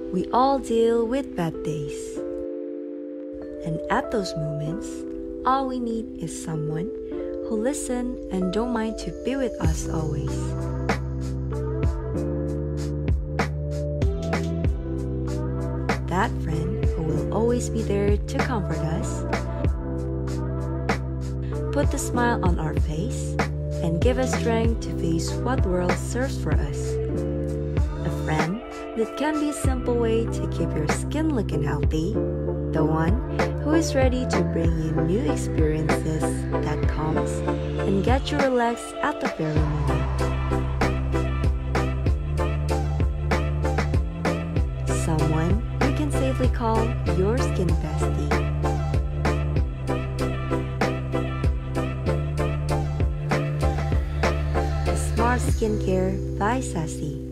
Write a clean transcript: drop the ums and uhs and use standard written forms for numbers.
We all deal with bad days. And at those moments, all we need is someone who listens and don't mind to be with us always. That friend who will always be there to comfort us, put a smile on our face, and give us strength to face what the world serves for us. A friend that can be a simple way to keep your skin looking healthy. The one who is ready to bring you new experiences that calms and get you relaxed at the very moment. Someone you can safely call your skin bestie. Smart Skincare by SASC.